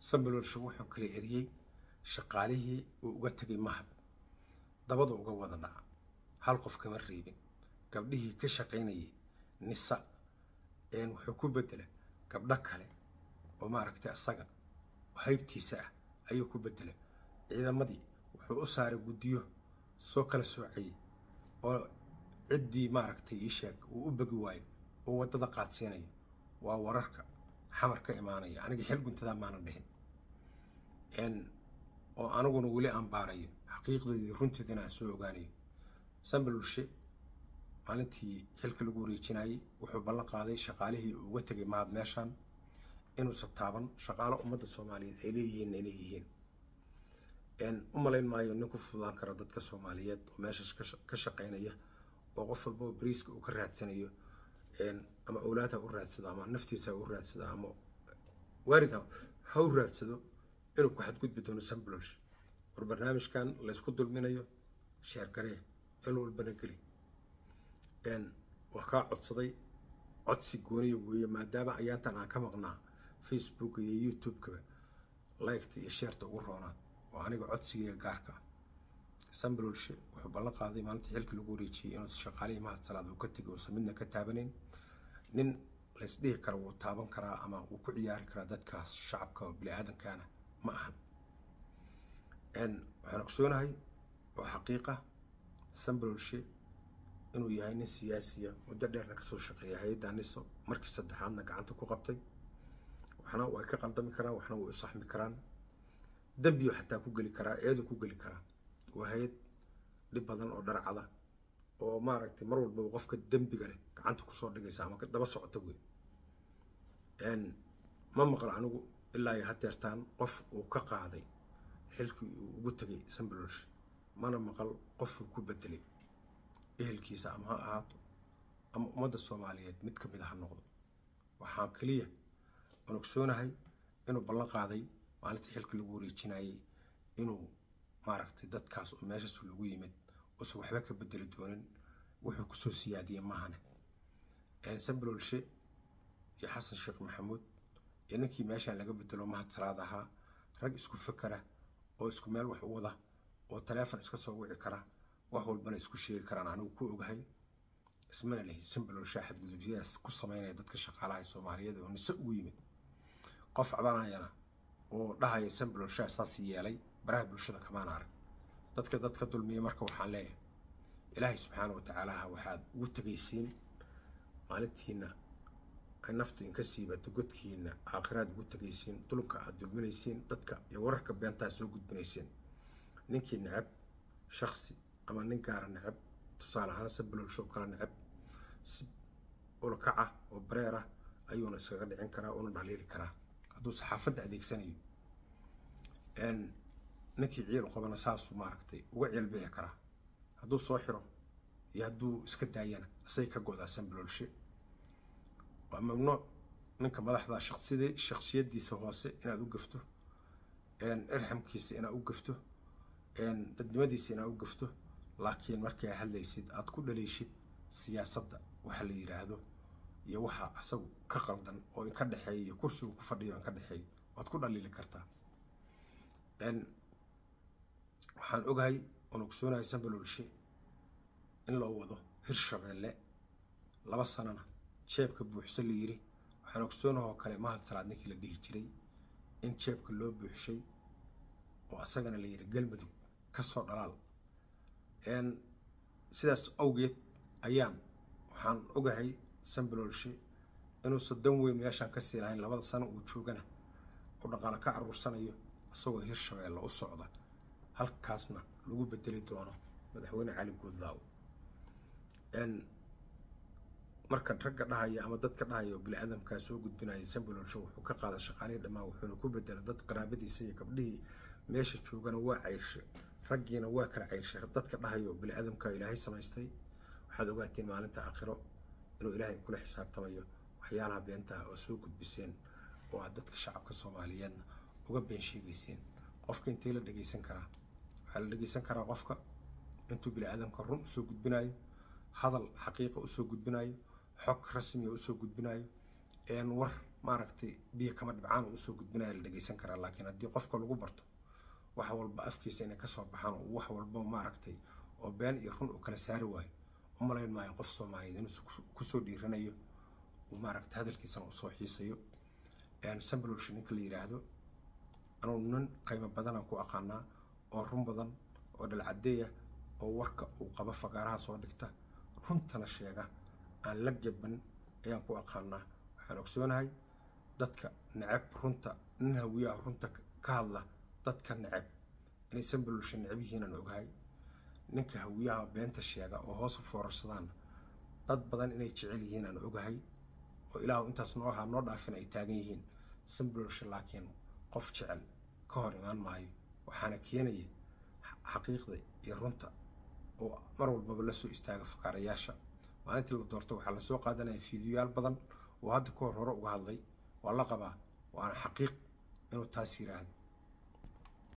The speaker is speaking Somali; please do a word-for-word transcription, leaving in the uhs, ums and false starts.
Sambalolshe wuxuu kala eriyay shaqaalihii uu uga tagay mahad dabada uga wada dhaca hal qof kama reebin gabdhihii ka shaqaynayay nisa een wuxuu ku bedelay gabdho kale oo maaragtay asaga haybtiisa ah ayuu ku bedelay ciidamadii wuxuu u saaray gudiyo soo kala soocay oo ciddii maaragtay ii sheeg uu u bagi waayo oo wadada qaadsiinayo waa wararka xamar ka imaanaya aniga xil guntada maana dhihin een oo anaguna wali aan baarayo xaqiiqdii runteedina aan soo ogaanayo Sambalolshe maalintii xilka lagu wareejinayay wuxuu ballan qaaday shaqaalihii uu uga tagay mahad meeshan inuu sataaban shaqaale ummadda Soomaaliyeed ay leeyihiin inay yihiin een u malayn maayo nin ku fududaan kara dadka Soomaaliyeed oo meesha ka shaqaynaya oo qof walba bariiska uu ka raadsanayo een ama awlaadha u raadsado ama naftiisa u raadsado ama waarida ha u raadsado inuu ku xadgudbi doono Sambalolshe war barnaamijkan la isku dulminayo sheer garee il walbana geli een waxa codsaday codsi gooniyo weeye maadaama ayaantan aan ka maqnaa Facebook iyo YouTube ka like iyo share ugu roonaa oo aniga codsiga gaarka Sambalolshe wuxuu ballan qaaday maalintii xilka lagu wareejiyay inuu shaqaalihii mahad salaad uu ka tagay oo samidna ka taabanin nin la isdhihi karo wuu taaban karaa ama uu ku ciyaari karaa dadkaas shacabka oo bini'aadamkaana ma ahan een waxaan ogsoonahay oo xaqiiqa Sambalolshe inuu yahay nin siyaasiya muddo dheerna ka soo shaqeeyay hay'adda niso markii saddexaadna gacanta ku qabtay waxna way ka qaldami karaan waxna way u saxmi karaan dambiyo xataa ku gali karaa eedu ku gali karaa waa hay'ad dhib badan oo dharcada oo maaragtay mar walba qofka dambiga leh gacanta ku soo dhigaysa ama ka daba socota weey een ma maqal anigu ilaa ay hadeertaan qof uu ka qaaday xilkii uu ugu tagay Sambalolshe mana maqal qof uu ku bedelay ehelkiisa ama ha ahaato ama ummadda Soomaaliyeed mid ka mid ah noqdo waxaan kaliya aan ogsoonahay inuu ballan qaaday maalintii xilka lagu wareejinayay inuu maaragtay dadkaas oo meeshaas lagu yimid oo soo waxba ka bedeli doonin wuxuu ku soo siyaadiyay mahane een Sambalolshe iyo Xasan Sheekh Maxamuud inankii meeshan laga bedelo mahad salaad ahaa rag isku fakara oo isku meel wax u wada oo telefoon iska soo wici kara wax walbana isku sheegi karaan anigu ku ogahay ismana leeyahay Sambalolshe xad gudubyaas ku sameynaya dadka shaqaalaha Soomaaliyeed oo nisa ugu yimid qof cabanayana oo dhahay Sambalolshe asaas yeelay baraha bulshada kamaan arag dadka dadka dulmiye marka waxaan leeyahay Ilaahay subhanahu wa ta'ala waxaad ugu tagaysiin maalintiina ay naftu in ka siibato godkiina aakhirad ugu tagaysiin dulka aad dulminaysiin dadka iyo wararka beenta soo gudbinaysiin ninkii nacab shakhsi ama nin gaar nacab tusaale ahaan Sambalolshe kala nacab oo kaca oo bareera ayuuna isaga dhicin karaa oo dhaliili karaa hadduu saxaafadda adeegsanayo een ninkii ciil qabana saas u maaragtay uga ciil bixi karaa hadduu soo xiro iyo hadduu iska daayana asay ka go'daa Sambalolshe waa mamnuuc ninka madaxda shakhsiyadii shakhsiyadiisa hoose inaad u gafto een irxamkiisa inaad u gafto een dadnimadiisa inaad u gafto laakiin markay hadlaysid aad ku dhaleeshid siyaasadda waxa la yiraahdo iyo waxa asagu ka qaldan oo in ka dhaxeeyo kursiga ku fadhiyo in ka dhaxeeyo waad ku dhaliili kartaa een waxaan ogahay oo ogsoonahay Sambalolshe in loo wado Hirshabeelle laba sanana jeebka buuxsan la yiri waxaan ogsoonahay oo kale mahad salaad ninkii la dhihi jiray in jeebka loo buuxshay oo asagana la yiri galmudug ka soo dhalaal een sidaas awgeed ayaan waxaan ogahay Sambalolshe inuu sadan weyn meeshan ka sii lahayn labada sano uu joogana oo dhaqaale ka aruursanayo asagoo Hirshabeelle u socda halkaasna lagu bedeli doono madaxweyne Cali Goodlaw een marka ragga dhahaya ama dadka dhahaya bini'aadamka soo gudbinaya Sambalolshe wuxuu ka qaaday shaqaalihii dhamaa wuxuuna ku bedelay dad qaraabadiisa iyo gabdhihii meesha joogana waa cayrshay raggiina waa kala cayrshay dadka dhahaya bini'aadamka Ilaahay samaystay waxaad ogaateen maalinta aakhiro inuu Ilaahay kula xisaabtamayo waxyaalaha beenta oo soo gudbiseen oo dadka shacabka Soomaaliyeed uga been sheegayseen qofka intii la dhageysan karaa waxa la dhageysan karaa qofka intuu bini'aadamka run soo gudbinayo hadal xaqiiqo soo gudbinayo xog rasmi oo soo gudbinayo een war maaragtay biyo kama dhibcaan uu soo gudbinaya la dhageysan karaa laakiin haddii qofka lagu barto wax walba afkiisa inay ka soo baxaan oo wax walba maaragtay oo been iyo run uu kala saari waayo u malayn maayo qof Soomaaliyeed inuu ku soo dhiiranayo uu maaragtay hadalkiisana u soo xiisayo een Sambalolshe ninka la yiraahdo anuu nin qiimo badan ku aqaanaa oo run badan oo dhalcadeeya oo warka uu qaba fagaaraha soo dhigta runtana sheega aan la gaban ayaan ku aqaanaa waxaan ogsoonahay dadka nacab runta nin hawiyaha runta ka hadla dadka nacab inay Sambalolshe nacab yihiin aan ogahay ninka hawiyaha beenta sheega oo hoos u foorarsadaan dad badan inay jecel yihiin aan ogahay oo ilaahu intaas noo ahaa noo dhaafin ay taagan yihiin Sambalolshe laakiin qof jecel ka hor imaan maayo waxaana keenaya xaqiiqda iyo runta oo mar walba la soo istaaga faqarayaasha maalintii la doorto waxa la soo qaadanaya fiidiyoyaal badan oo hadda ka hor hore uga hadlay waa la qabaa waana xaqiiq inuu taas yiraahdo